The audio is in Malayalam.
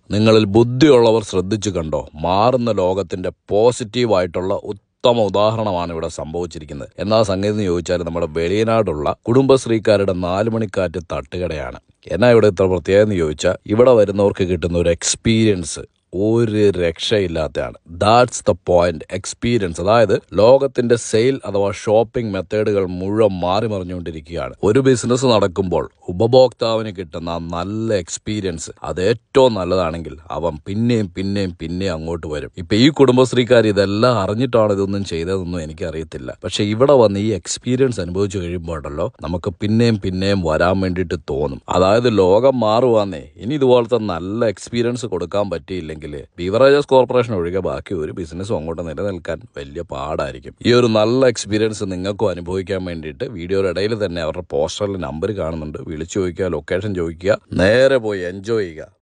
നിങ്ങളിൽ ബുദ്ധിയുള്ളവർ ശ്രദ്ധിച്ചു കണ്ടോ, മാറുന്ന ലോകത്തിന്റെ പോസിറ്റീവായിട്ടുള്ള ഉത്തമ ഉദാഹരണമാണ് ഇവിടെ സംഭവിച്ചിരിക്കുന്നത്. എന്നാ സംഗതി എന്ന് ചോദിച്ചാൽ നമ്മുടെ വെളിയനാടുള്ള കുടുംബശ്രീക്കാരുടെ 4 മണിക്കാറ്റ് തട്ടുകടയാണ്. എന്നാ ഇവിടെ ഇത്ര പ്രത്യേകത എന്ന് ചോദിച്ചാൽ ഇവിടെ വരുന്നവർക്ക് കിട്ടുന്ന ഒരു എക്സ്പീരിയൻസ് ഒരു രക്ഷയില്ലാത്തതാണ്. That's the point. എക്സ്പീരിയൻസ്. അതായത് ലോകത്തിന്റെ സെയിൽ അഥവാ ഷോപ്പിംഗ് മെത്തേഡുകൾ മുഴുവൻ മാറി മറിഞ്ഞുകൊണ്ടിരിക്കുകയാണ്. ഒരു ബിസിനസ് നടക്കുമ്പോൾ ഉപഭോക്താവിന് കിട്ടുന്ന നല്ല എക്സ്പീരിയൻസ് അത് ഏറ്റവും നല്ലതാണെങ്കിൽ അവൻ പിന്നെയും അങ്ങോട്ട് വരും. ഇപ്പൊ ഈ കുടുംബശ്രീക്കാർ ഇതെല്ലാം അറിഞ്ഞിട്ടാണ് ഇതൊന്നും ചെയ്തതെന്നും എനിക്കറിയത്തില്ല. പക്ഷെ ഇവിടെ വന്ന് ഈ എക്സ്പീരിയൻസ് അനുഭവിച്ചു കഴിയുമ്പോഴല്ലോ നമുക്ക് പിന്നെയും വരാൻ വേണ്ടിയിട്ട് തോന്നും. അതായത് ലോകം മാറുവാന്നേ. ഇനി ഇതുപോലത്തെ നല്ല എക്സ്പീരിയൻസ് കൊടുക്കാൻ പറ്റിയില്ലെങ്കിൽ ബീവറേജസ് കോർപ്പറേഷൻ ഒഴികെ ബാക്കി ഒരു ബിസിനസ്സും അങ്ങോട്ട് നിലനിൽക്കാൻ വലിയ പാടായിരിക്കും. ഈ ഒരു നല്ല എക്സ്പീരിയൻസ് നിങ്ങൾക്കും അനുഭവിക്കാൻ വേണ്ടിയിട്ട് വീഡിയോയുടെ ഇടയിൽ തന്നെ അവരുടെ പോസ്റ്ററിൽ നമ്പർ കാണുന്നുണ്ട്. വിളിച്ചു ചോദിക്കുക, ലൊക്കേഷൻ ചോദിക്കുക, നേരെ പോയി എൻജോയ് ചെയ്യുക.